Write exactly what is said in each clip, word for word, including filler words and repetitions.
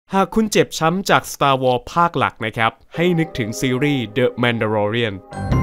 หากคุณเจ็บช้ำจาก Star Wars ภาคหลักนะครับให้นึกถึงซีรีส์ The Mandalorian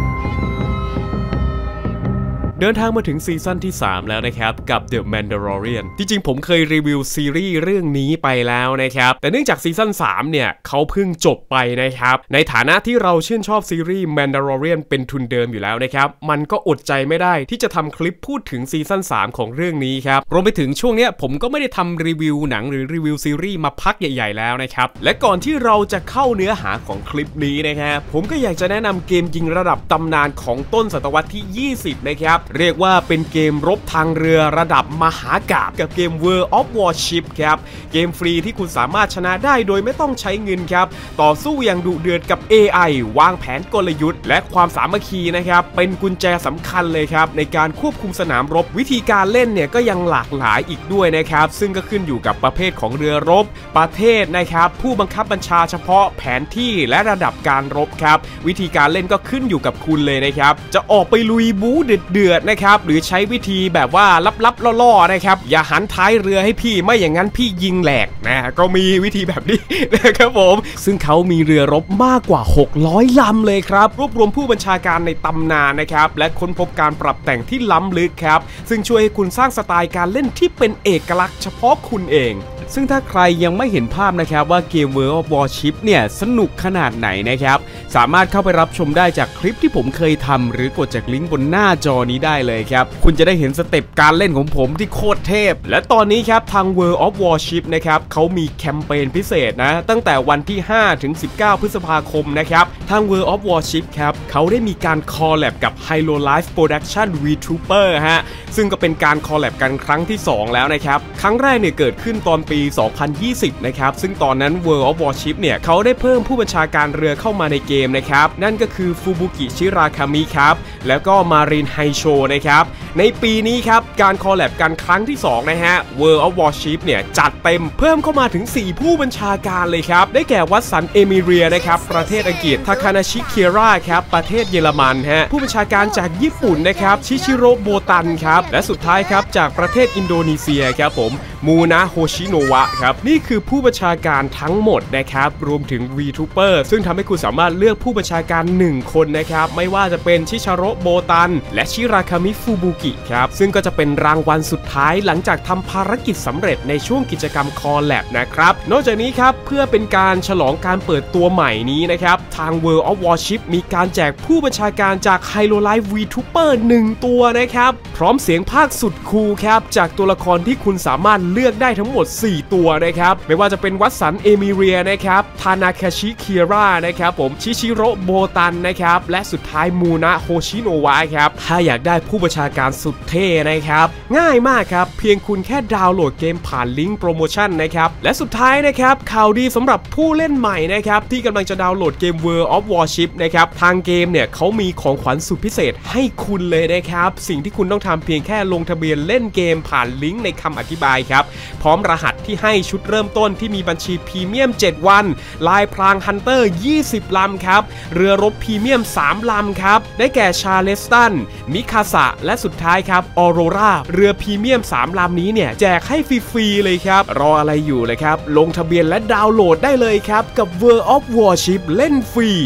เดินทางมาถึงซีซั่นที่สามแล้วนะครับกับ The Mandalorian จริงๆผมเคยรีวิวซีรีส์เรื่องนี้ไปแล้วนะครับแต่เนื่องจากซีซั่นสามเนี่ยเขาเพิ่งจบไปนะครับในฐานะที่เราชื่นชอบซีรีส์ Mandalorian เป็นทุนเดิมอยู่แล้วนะครับมันก็อดใจไม่ได้ที่จะทำคลิปพูดถึงซีซั่นสามของเรื่องนี้ครับรวมไปถึงช่วงเนี้ยผมก็ไม่ได้ทำรีวิวหนังหรือรีวิวซีรีส์มาพักใหญ่ๆแล้วนะครับและก่อนที่เราจะเข้าเนื้อหาของคลิปนี้นะครับผมก็อยากจะแนะนำเกมยิงระดับตำนานของต้นศตวรรษที่ยี่สิบนะครับเรียกว่าเป็นเกมรบทางเรือระดับมหากาพย์กับเกม World of Warship ครับเกมฟรีที่คุณสามารถชนะได้โดยไม่ต้องใช้เงินครับต่อสู้อย่างดุเดือดกับ เอ ไอ วางแผนกลยุทธ์และความสามัคคีนะครับเป็นกุญแจสำคัญเลยครับในการควบคุมสนามรบวิธีการเล่นเนี่ยก็ยังหลากหลายอีกด้วยนะครับซึ่งก็ขึ้นอยู่กับประเภทของเรือรบประเทศนะครับผู้บังคับบัญชาเฉพาะแผนที่และระดับการรบครับวิธีการเล่นก็ขึ้นอยู่กับคุณเลยนะครับจะออกไปลุยบู๊เดือดๆนะครับหรือใช้วิธีแบบว่าลับๆล่อๆนะครับอย่าหันท้ายเรือให้พี่ไม่อย่างนั้นพี่ยิงแหลกนะก็มีวิธีแบบนี้นะครับผมซึ่งเขามีเรือรบมากกว่าหกร้อยลำเลยครับรวบรวมผู้บัญชาการในตำนานนะครับและค้นพบการปรับแต่งที่ล้ำลึกครับซึ่งช่วยให้คุณสร้างสไตล์การเล่นที่เป็นเอกลักษณ์เฉพาะคุณเองซึ่งถ้าใครยังไม่เห็นภาพนะครับว่าเกม World of Warship เนี่ยสนุกขนาดไหนนะครับสามารถเข้าไปรับชมได้จากคลิปที่ผมเคยทำหรือกดจากลิงก์บนหน้าจอนี้ได้เลยครับคุณจะได้เห็นสเต็ปการเล่นของผมที่โคตรเทพและตอนนี้ครับทาง World of Warship นะครับเขามีแคมเปญพิเศษนะตั้งแต่วันที่ห้าถึงสิบเก้าพฤษภาคมนะครับทาง World of Warship ครับเขาได้มีการคอลแลบกับ Hololive Production VTuber ฮะซึ่งก็เป็นการคอลแลบกันครั้งที่สองแล้วนะครับครั้งแรกเนี่ยเกิดขึ้นตอนปีสองพันยี่สิบนะครับซึ่งตอนนั้น World of Warship เนี่ยเขาได้เพิ่มผู้บัญชาการเรือเข้ามาในเกมนะครับนั่นก็คือฟูบุกิชิราคามิครับแล้วก็มารินไฮโชนะครับในปีนี้ครับการคอลแลบกันครั้งที่สองนะฮะ World of Warship เนี่ยจัดเต็มเพิ่มเข้ามาถึงสี่ผู้บัญชาการเลยครับได้แก่วัตสันเอมิเรียนะครับประเทศอังกฤษทาคานาชิเคียร่าครับประเทศเยอรมันฮะผู้บัญชาการจากญี่ปุ่นนะครับชิชิโร่โบตันครับและสุดท้ายครับจากประเทศอินโดนีเซียครับผมมูนะโฮชิโนวะครับนี่คือผู้บัญชาการทั้งหมดนะครับรวมถึง VTuber ซึ่งทำให้คุณสามารถเลือกผู้บัญชาการหนึ่งคนนะครับไม่ว่าจะเป็นชิชาโร่โบตันและชิราคามิฟูบุกิครับซึ่งก็จะเป็นรางวัลสุดท้ายหลังจากทำภารกิจสำเร็จในช่วงกิจกรรมคอลแลบนะครับนอกจากนี้ครับเพื่อเป็นการฉลองการเปิดตัวใหม่นี้นะครับทาง World of Warship มีการแจกผู้บัญชาการจาก Hololive VTuber หนึ่งตัวนะครับพร้อมเสียงภาคสุดคูลครับจากตัวละครที่คุณสามารถเลือกได้ทั้งหมดสี่ตัวนะครับไม่ว่าจะเป็นวัตสันเอมิเรียนะครับทานาคาชิเคียร่านะครับผมชิชิโร่โบตันนะครับและสุดท้ายมูนะโฮชิโนวะครับถ้าอยากได้ผู้บัญชาการสุดเท่นะครับง่ายมากครับเพียงคุณแค่ดาวน์โหลดเกมผ่านลิงก์โปรโมชั่นนะครับและสุดท้ายนะครับข่าวดีสำหรับผู้เล่นใหม่นะครับที่กำลังจะดาวน์โหลดเกม World of Warship นะครับทางเกมเนี่ยเขามีของขวัญสุดพิเศษให้คุณเลยนะครับสิ่งที่คุณต้องทำเพียงแค่ลงทะเบียนเล่นเกมผ่านลิงก์ในคำอธิบายครับพร้อมรหัสที่ให้ชุดเริ่มต้นที่มีบัญชีพรีเมียมเจ็ดวันลายพรางฮันเตอร์ยี่สิบลำครับเรือรบพรีเมียมสามลำครับได้แก่ชาเลสตันมิคาสะและสุดท้ายครับออโรราเรือพรีเมียมสามลำนี้เนี่ยแจกให้ฟรีๆเลยครับรออะไรอยู่เลยครับลงทะเบียนและดาวน์โหลดได้เลยครับกับ World of Warship เล่นฟรี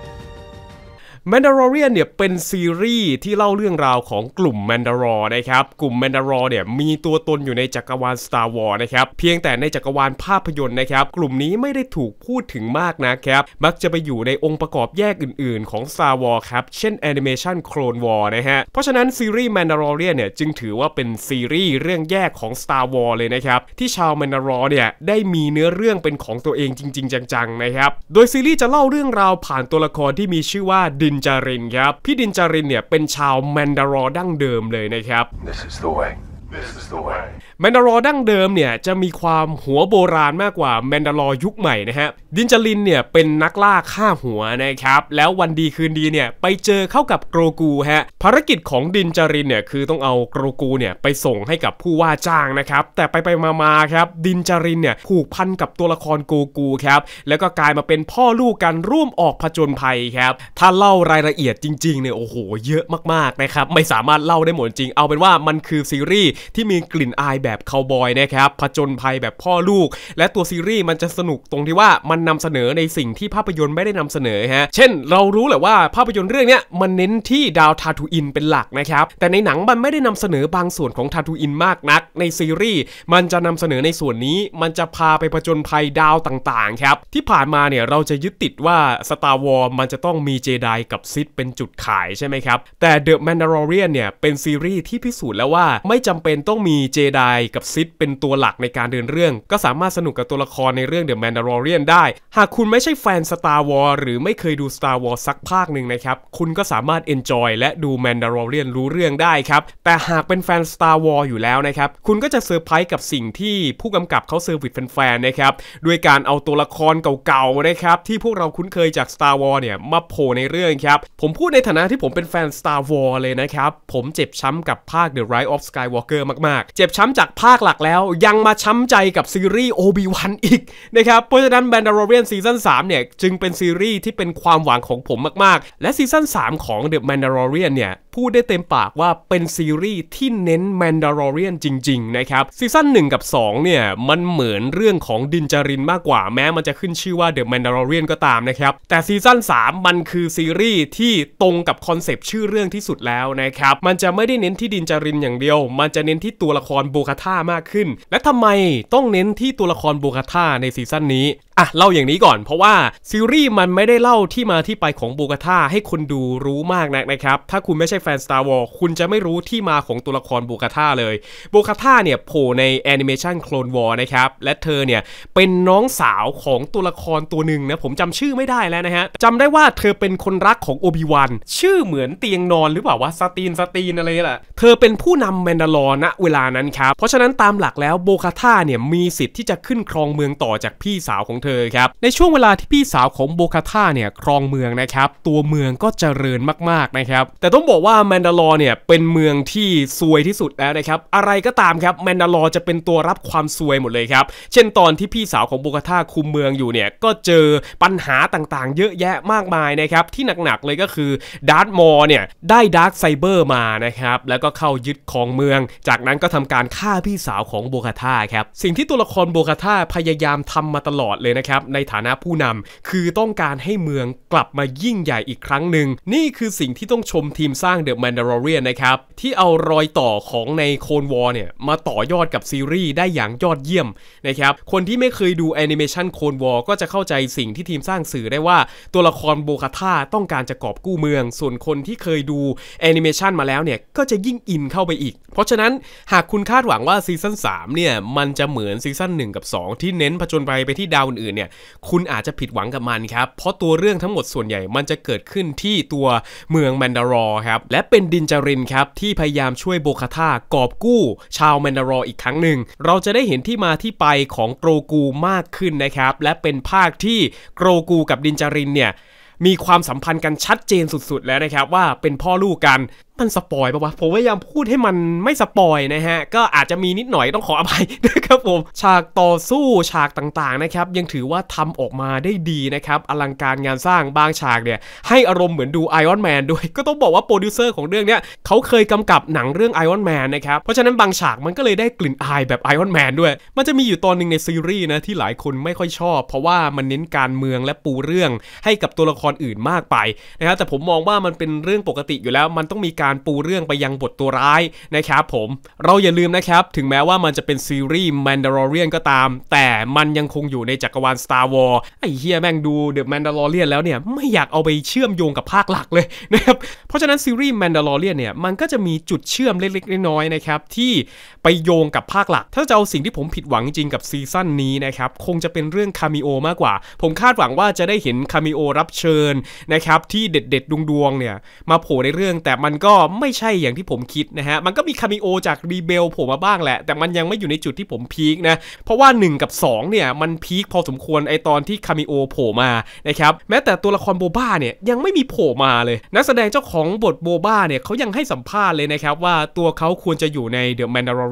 Mandalorian เนี่ยเป็นซีรีส์ที่เล่าเรื่องราวของกลุ่ม Mandalore นะครับกลุ่ม Mandalore เนี่ยมีตัวตนอยู่ในจักรวาล Star Wars นะครับเพียงแต่ในจักรวาลภาพยนตร์นะครับกลุ่มนี้ไม่ได้ถูกพูดถึงมากนะครับมักจะไปอยู่ในองค์ประกอบแยกอื่นๆของ Star Wars ครับเช่น Animation Clone Wars นะฮะเพราะฉะนั้นซีรีส์ Mandalorian เนี่ยจึงถือว่าเป็นซีรีส์เรื่องแยกของ Star Wars เลยนะครับที่ชาว Mandalore เนี่ยได้มีเนื้อเรื่องเป็นของตัวเองจริงๆจังๆนะครับโดยซีรีส์จะเล่าเรื่องราวผ่านตัวละครที่มีชื่อว่าดินจารินครับพี่ดินจารินเนี่ยเป็นชาวแมนดารอดั้งเดิมเลยนะครับ This is the way. This is the way. แมนดารอดั้งเดิมเนี่ยจะมีความหัวโบราณมากกว่าแมนดารอยุคใหม่นะฮะดินจารินเนี่ยเป็นนักล่าฆ่าหัวนะครับแล้ววันดีคืนดีเนี่ยไปเจอเข้ากับโกรกูฮะภารกิจของดินจารินเนี่ยคือต้องเอาโกรกูเนี่ยไปส่งให้กับผู้ว่าจ้างนะครับแต่ไปไปมาๆครับดินจารินเนี่ยผูกพันกับตัวละครโกกูครับแล้วก็กลายมาเป็นพ่อลูกกันร่วมออกผจญภัยครับถ้าเล่ารายละเอียดจริงๆเนี่ยโอ้โหเยอะมากๆนะครับไม่สามารถเล่าได้หมดจริงเอาเป็นว่ามันคือซีรีส์ที่มีกลิ่นอายแบบคาวบอยนะครับผจญภัยแบบพ่อลูกและตัวซีรีส์มันจะสนุกตรงที่ว่ามันนำเสนอในสิ่งที่ภาพยนตร์ไม่ได้นำเสนอฮะเช่นเรารู้แหละว่าภาพยนตร์เรื่องนี้มันเน้นที่ดาวทาทูอินเป็นหลักนะครับแต่ในหนังมันไม่ได้นำเสนอบางส่วนของทาทูอินมากนักในซีรีส์มันจะนำเสนอในส่วนนี้มันจะพาไปผจญภัยดาวต่างๆครับที่ผ่านมาเนี่ยเราจะยึดติดว่า Star Wars มันจะต้องมีเจไดกับซิธเป็นจุดขายใช่ไหมครับแต่ The Mandalorian เนี่ยเป็นซีรีส์ที่พิสูจน์แล้วว่าไม่จำเป็นต้องมีเจไดกับซิธเป็นตัวหลักในการเดินเรื่องก็สามารถสนุกกับตัวละครในเรื่อง The Mandalorian ได้หากคุณไม่ใช่แฟน Star Wars หรือไม่เคยดู Star Wars สักภาคหนึ่งนะครับคุณก็สามารถ enjoy และดู Mandalorian รู้เรื่องได้ครับแต่หากเป็นแฟน Star Wars อยู่แล้วนะครับคุณก็จะเซอร์ไพรส์กับสิ่งที่ผู้กำกับเขาเซอร์วิสแฟนๆนะครับด้วยการเอาตัวละครเก่าๆนะครับที่พวกเราคุ้นเคยจาก Star Wars เนี่ยมาโผล่ในเรื่องครับผมพูดในฐานะที่ผมเป็นแฟน Star Wars เลยนะครับผมเจ็บช้ำกับภาค The Rise of Skywalker มากๆเจ็บช้ำจากภาคหลักแล้วยังมาช้ำใจกับซีรีส์ Obi-Wan อีกนะครับเพราะฉะนั้น Mandalorian ซีซั่นสามเนี่ยจึงเป็นซีรีส์ที่เป็นความหวังของผมมากๆและซีซั่นสามของ The Mandalorian เนี่ยพูดได้เต็มปากว่าเป็นซีรีส์ที่เน้น Mandalorian จริงๆนะครับซีซั่นหนึ่งกับสองเนี่ยมันเหมือนเรื่องของดินจารินมากกว่าแม้มันจะขึ้นชื่อว่า The Mandalorian ก็ตามนะครับแต่ซีซั่นสามมันคือซีรีส์ที่ตรงกับคอนเซปต์ชื่อเรื่องที่สุดแล้วนะครับมันจะไม่ได้เน้นที่ดินจารินอย่างเดียวมันจะเน้นที่ตัวละครโบคาธามากขึ้นและทำไมต้องเน้นที่ตัวละครโบคาธาในซีซั่นนี้อ่ะเล่าอย่างนี้ก่อนเพราะว่าซีรีส์มันไม่ได้เล่าที่มาที่ไปของโบคาธาให้คนดูรู้มากนักนะครับถ้าคุณไม่ใช่แฟน Star Wars คุณจะไม่รู้ที่มาของตัวละครโบคาธาเลยโบคาธาเนี่ยโผล่ในแอนิเมชัน Clone War นะครับและเธอเนี่ยเป็นน้องสาวของตัวละครตัวหนึ่งนะผมจำชื่อไม่ได้แล้วนะฮะจำได้ว่าเธอเป็นคนรักของโอบิวันชื่อเหมือนเตียงนอนหรือเปล่าวะสตีนสตีนอะไรแหละเธอเป็นผู้นำแมนดาลอร์ณเวลานั้นครับเพราะฉะนั้นตามหลักแล้วโบคาธาเนี่ยมีสิทธิ์ที่จะขึ้นครองเมืองต่อจากพี่สาวของเธอครับในช่วงเวลาที่พี่สาวของโบคาธาเนี่ยครองเมืองนะครับตัวเมืองก็เจริญมากๆนะครับแต่ต้องบอกว่าแมนดาลอร์เนี่ยเป็นเมืองที่ซวยที่สุดแล้วนะครับอะไรก็ตามครับแมนดาลอร์จะเป็นตัวรับความซวยหมดเลยครับเช่นตอนที่พี่สาวของโบคาธาคุมเมืองอยู่เนี่ยก็เจอปัญหาต่างๆเยอะแยะมากมายนะครับที่หนักๆเลยก็คือดาร์ธมอร์เนี่ยได้ดาร์คไซเบอร์มานะครับแล้วก็เข้ายึดครองเมืองจากนั้นก็ทำการฆ่าพี่สาวของโบคาธาครับสิ่งที่ตัวละครโบคาธาพยายามทำมาตลอดเลยนะครับในฐานะผู้นำคือต้องการให้เมืองกลับมายิ่งใหญ่อีกครั้งหนึ่งนี่คือสิ่งที่ต้องชมทีมสร้าง The Mandalorian นะครับที่เอารอยต่อของใน Clone War เนี่ยมาต่อยอดกับซีรีส์ได้อย่างยอดเยี่ยมนะครับคนที่ไม่เคยดูแอนิเมชัน Clone War ก็จะเข้าใจสิ่งที่ทีมสร้างสื่อได้ว่าตัวละครโบคาธาต้องการจะกอบกู้เมืองส่วนคนที่เคยดูแอนิเมชันมาแล้วเนี่ยก็จะยิ่งอินเข้าไปอีกเพราะฉะนั้นหากคุณคาดหวังว่าซีซั่นสามเนี่ยมันจะเหมือนซีซั่นหนึ่งกับสองที่เน้นผจญภัยไปที่ดาวอื่นๆเนี่ยคุณอาจจะผิดหวังกับมันครับเพราะตัวเรื่องทั้งหมดส่วนใหญ่มันจะเกิดขึ้นที่ตัวเมืองแมนดารอร์ครับและเป็นดินจารินครับที่พยายามช่วยโบคาธากอบกู้ชาวแมนดารอร์อีกครั้งหนึ่งเราจะได้เห็นที่มาที่ไปของโกรกูมากขึ้นนะครับและเป็นภาคที่โกรกูกับดินจารินเนี่ยมีความสัมพันธ์กันชัดเจนสุดๆแล้วนะครับว่าเป็นพ่อลูกกันมันสปอยปะวะผมพยายามพูดให้มันไม่สปอยนะฮะก็อาจจะมีนิดหน่อยต้องขออภัยนะครับผมฉากต่อสู้ฉากต่างๆนะครับยังถือว่าทำออกมาได้ดีนะครับอลังการงานสร้างบางฉากเนี่ยให้อารมณ์เหมือนดู Iron Man ด้วยก็ต้องบอกว่าโปรดิวเซอร์ของเรื่องเนี้ยเขาเคยกำกับหนังเรื่อง Iron Man นะครับเพราะฉะนั้นบางฉากมันก็เลยได้กลิ่นอายแบบ Iron Man ด้วยมันจะมีอยู่ตอนนึงในซีรีส์นะที่หลายคนไม่ค่อยชอบเพราะว่ามันเน้นการเมืองและปูเรื่องให้กับตัวละครอื่นมากไปนะครับแต่ผมมองว่ามันเป็นเรื่องปกติอยู่แล้วมันต้องมีการปูเรื่องไปยังบทตัวร้ายนะครับผมเราอย่าลืมนะครับถึงแม้ว่ามันจะเป็นซีรีส์ Mandalorian ก็ตามแต่มันยังคงอยู่ในจักรวาล Star Wars ไอ้เหี้ยแม่งดู The Mandalorian แล้วเนี่ยไม่อยากเอาไปเชื่อมโยงกับภาคหลักเลยนะครับเพราะฉะนั้นซีรีส์ Mandalorian เนี่ยมันก็จะมีจุดเชื่อมเล็กๆน้อยๆนะครับที่ไปโยงกับภาคหลักถ้าจะเอาสิ่งที่ผมผิดหวังจริงกับซีซั่นนี้นะครับคงจะเป็นเรื่องคาเมโอมากกว่าผมคาดหวังว่าจะได้เห็นคาเมโอรับเชิญนะครับที่เด็ดๆดวงๆเนี่ยมาโผล่ในเรื่องแต่มันก็ไม่ใช่อย่างที่ผมคิดนะฮะมันก็มีคาเมโอจากรีเบลโผล่มาบ้างแหละแต่มันยังไม่อยู่ในจุดที่ผมพีคนะเพราะว่าหนึ่งกับสองเนี่ยมันพีคพอสมควรไอตอนที่คาเมโอโผล่มานะครับแม้แต่ตัวละครโบบ้าเนี่ยยังไม่มีโผล่มาเลยนักแสดงเจ้าของบทโบบ้าเนี่ยเขายังให้สัมภาษณ์เลยนะครับว่าตัวเขาควรจะอยู่ใน The Mandalorian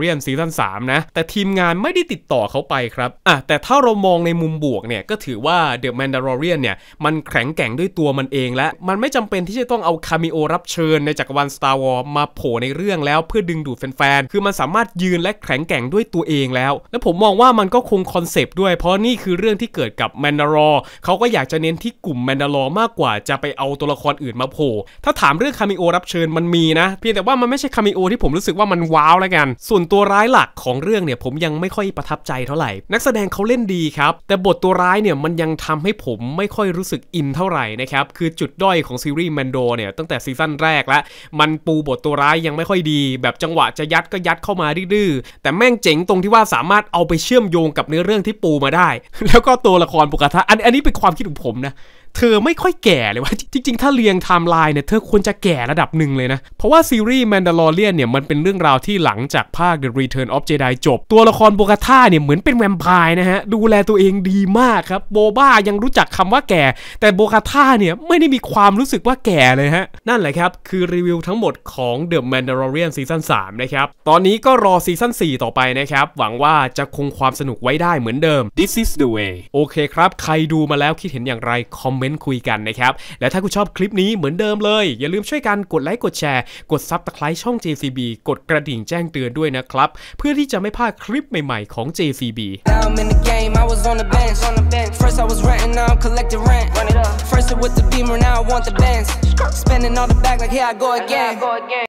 Mandalorian ซีซั่นสามนะแต่ทีมงานไม่ได้ติดต่อเขาไปครับอ่ะแต่ถ้าเรามองในมุมบวกเนี่ยก็ถือว่า The Mandalorian เนี่ยมันแข็งแกร่งด้วยตัวมันเองและมันไม่จำเป็นที่จะต้องเอาคาเมโอรับเชิญในจักรวาล Star Wars มาโผล่ในเรื่องแล้วเพื่อดึงดูดแฟนๆคือมันสามารถยืนและแข็งแกร่งด้วยตัวเองแล้วและผมมองว่ามันก็คงคอนเซปต์ด้วยเพราะนี่คือเรื่องที่เกิดกับ Mandalore เขาก็อยากจะเน้นที่กลุ่ม Mandalore มากกว่าจะไปเอาตัวละครอื่นมาโผล่ถ้าถามเรื่องคาเมโอรับเชิญมันมีนะเพียงแต่ว่ามันไม่ใช่คาเมโอที่ผมรู้สึกว่ามันว้าวแล้วกันส่วนตัวร้ายหลักของเรื่องเนี่ยผมยังไม่ค่อยประทับใจเท่าไหร่นักแสดงเขาเล่นดีครับแต่บทตัวร้ายเนี่ยมันยังทำให้ผมไม่ค่อยรู้สึกอินเท่าไหร่นะครับคือจุดด้อยของซีรีส์แมนโดเนี่ยตั้งแต่ซีซั่นแรกแล้วมันปูบทตัวร้ายยังไม่ค่อยดีแบบจังหวะจะยัดก็ยัดเข้ามาดื้อแต่แม่งเจ๋งตรงที่ว่าสามารถเอาไปเชื่อมโยงกับเนื้อเรื่องที่ปูมาได้แล้วก็ตัวละครโบกาทาอันอันนี้เป็นความคิดของผมนะเธอไม่ค่อยแก่เลยว่าจริงๆถ้าเรียงไทม์ไลน์เนี่ยเธอควรจะแก่ระดับหนึ่งเลยนะเพราะว่าซีรีส์ Mandalorian เนี่ยมันเป็นเรื่องราวที่หลังจากภาค The Return of Jedi จบตัวละครโบกาทาเนี่ยเหมือนเป็นแวมไพร์นะฮะดูแลตัวเองดีมากครับโบบ้ายังรู้จักคำว่าแก่แต่โบกาทาเนี่ยไม่ได้มีความรู้สึกว่าแก่เลยฮะนั่นแหละครับคือรีวิวทั้งหมดของ The Mandalorian ซีซั่นสามนะครับตอนนี้ก็รอซีซั่นสี่ต่อไปนะครับหวังว่าจะคงความสนุกไว้ได้เหมือนเดิม This is the way โอเคครับใครดูมาแล้วคิดเห็นอย่างไรคอมเมนต์คุยกันนะครับและถ้าคุณชอบคลิปนี้เหมือนเดิมเลยอย่าลืมช่วยกันกดไลค์กดแชร์กด Subscribe ช่อง เจ ซี บี กดกระดิ่งแจ้งเตือนด้วยนะครับเพื่อที่จะไม่พลาดคลิปใหม่ๆของ เจ ซี บี First with the beamer, now I want the bands. Spending all the back like here I go again.